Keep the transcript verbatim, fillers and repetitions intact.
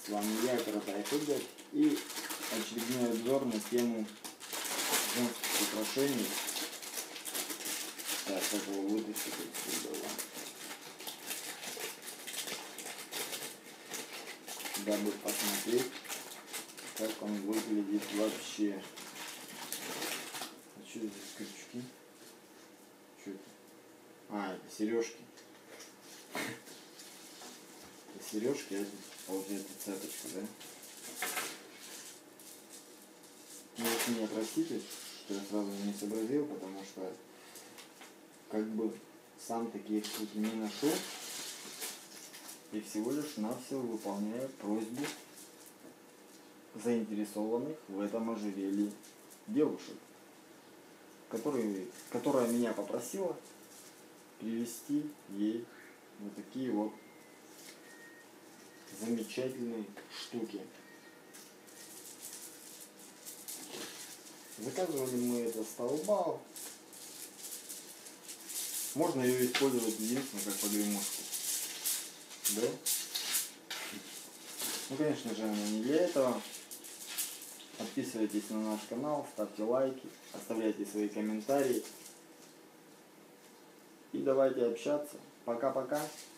С вами я, Каратай Худер, и очередной обзор на тему женских украшений. Так, как его вытащить отсюда, дабы посмотреть, как он выглядит вообще. А что здесь крючки? Что это? А, это сережки. Это сережки, а это получается цепочка, да? Ну вот меня простите, что я сразу не сообразил, потому что как бы сам таких тут не нашел. И всего лишь навсего выполняю просьбу заинтересованных в этом ожерелье девушек, которые, которая меня попросила привезти ей вот такие вот замечательные штуки. Заказывали мы это с Taobao. Можно ее использовать единственно как погремушку. Да? Ну, конечно же, она не для этого. Подписывайтесь на наш канал, ставьте лайки, оставляйте свои комментарии. И давайте общаться. Пока-пока.